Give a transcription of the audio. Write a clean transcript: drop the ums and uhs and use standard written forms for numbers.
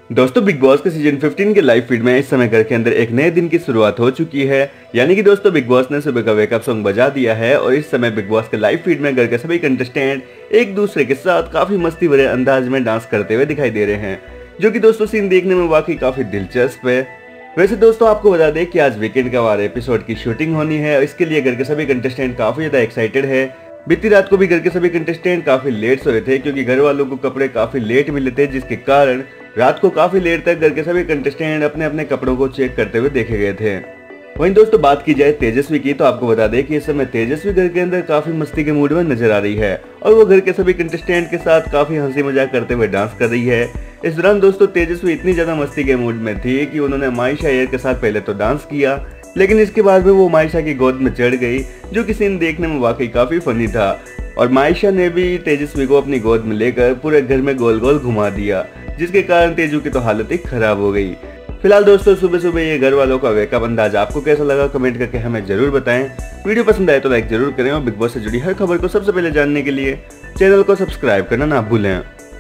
दोस्तों बिग बॉस के सीजन 15 के लाइव फीड में इस समय घर के अंदर एक नए दिन की शुरुआत हो चुकी है। यानी कि दोस्तों बिग बॉस ने सुबह का वेकअप सॉन्ग बजा दिया है और इस समय बिग बॉस के लाइव फीड में घर के सभी कंटेस्टेंट एक दूसरे के साथ काफी मस्ती भरे अंदाज में डांस करते हुए दिखाई दे रहे हैं, जो कि दोस्तों सीन देखने में वाकई काफी दिलचस्प है। वैसे दोस्तों आपको बता दें कि आज वीकेंड का वार एपिसोड की शूटिंग होनी है और इसके लिए घर के सभी कंटेस्टेंट काफी ज्यादा एक्साइटेड है। बीती रात को भी घर के सभी कंटेस्टेंट काफी लेट सोए थे क्योंकि घर वालों को कपड़े काफी लेट मिले थे, जिसके कारण रात को काफी लेट तक घर के सभी कंटेस्टेंट अपने अपने कपड़ों को चेक करते हुए देखे गए थे। वहीं दोस्तों बात की जाए तेजस्वी की, तो आपको बता दें कि इस समय तेजस्वी घर के अंदर काफी मस्ती के मूड में नजर आ रही है और वो घर के सभी कंटेस्टेंट के साथ काफी हंसी मजाक करते हुए डांस कर रही है। इस दौरान दोस्तों तेजस्वी इतनी ज्यादा मस्ती के मूड में थी कि उन्होंने माइशा अय्यर के साथ पहले तो डांस किया, लेकिन इसके बाद में वो माइशा की गोद में चढ़ गई, जो कि सीन देखने में वाकई काफी फनी था। और माइशा ने भी तेजस्वी को अपनी गोद में लेकर पूरे घर में गोल गोल घुमा दिया, जिसके कारण तेजू की तो हालत ही खराब हो गई। फिलहाल दोस्तों सुबह सुबह ये घर वालों का वेकअप अंदाज आपको कैसा लगा कमेंट करके हमें जरूर बताएं। वीडियो पसंद आए तो लाइक जरूर करें और बिग बॉस से जुड़ी हर खबर को सबसे पहले जानने के लिए चैनल को सब्सक्राइब करना ना भूलें।